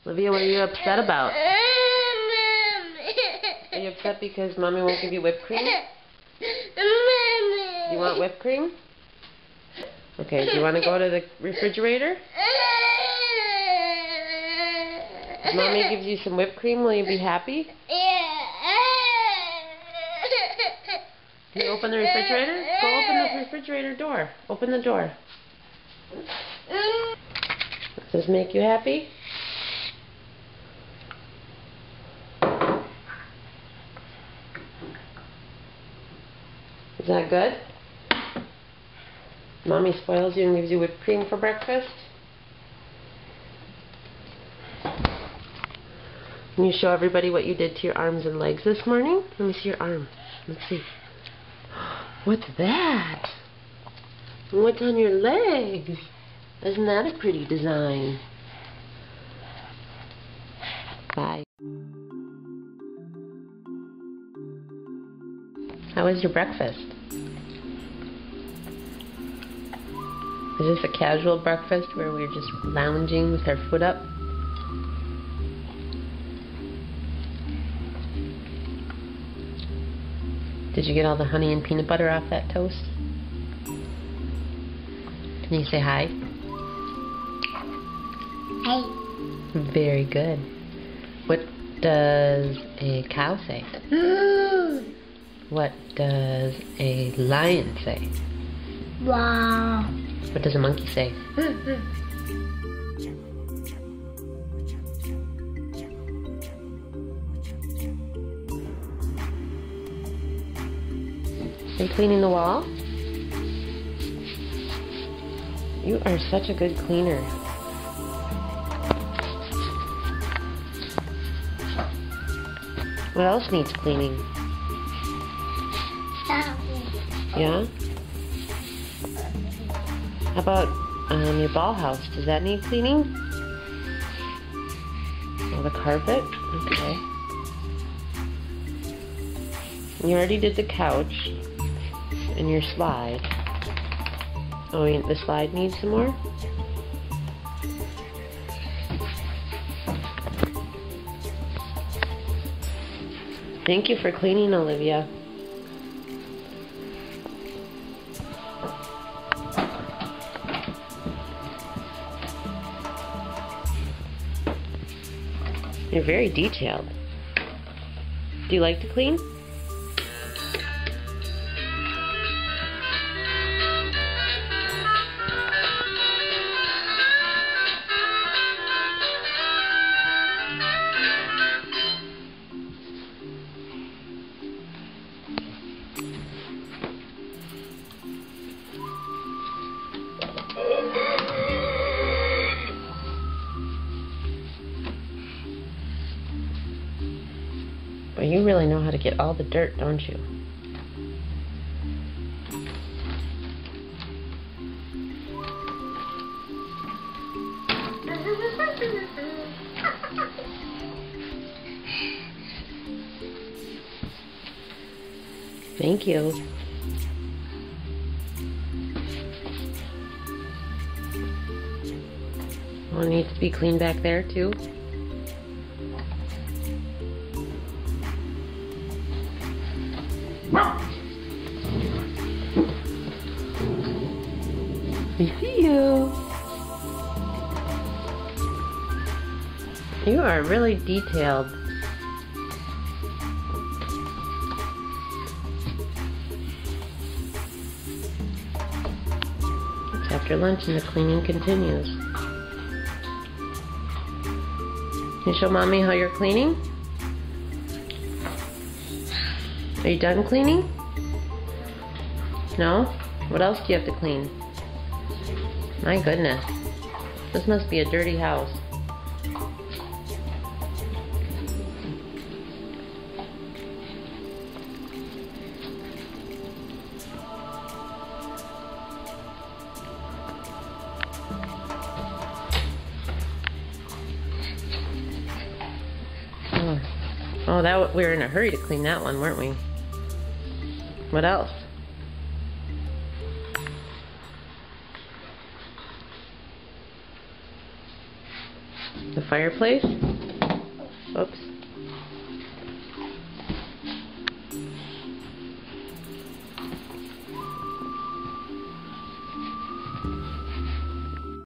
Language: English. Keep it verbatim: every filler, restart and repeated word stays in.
Olivia, what are you upset about? Are you upset because Mommy won't give you whipped cream? You want whipped cream? Okay, do you want to go to the refrigerator? If Mommy gives you some whipped cream, will you be happy? Can you open the refrigerator? Go open the refrigerator door. Open the door. Does this make you happy? Is that good? Mommy spoils you and gives you whipped cream for breakfast? Can you show everybody what you did to your arms and legs this morning? Let me see your arm. Let's see. What's that? What's on your legs? Isn't that a pretty design? Bye. How was your breakfast? Is this a casual breakfast where we're just lounging with our foot up? Did you get all the honey and peanut butter off that toast? Can you say hi? Hi. Very good. What does a cow say? What does a lion say? Wow. What does a monkey say? Are you cleaning the wall? You are such a good cleaner. What else needs cleaning? Yeah? How about um, your ball house? Does that need cleaning? Oh, the carpet? Okay. You already did the couch and your slide. Oh, the slide needs some more? Thank you for cleaning, Olivia. You're very detailed. Do you like to clean? But you really know how to get all the dirt, don't you? Thank you. Well, it needs to be cleaned back there too. We see you. You are really detailed. It's after lunch and the cleaning continues. Can you show Mommy how you're cleaning? Are you done cleaning? No? What else do you have to clean? My goodness. This must be a dirty house. Oh, oh that we were in a hurry to clean that one, weren't we? What else? The fireplace. Oops.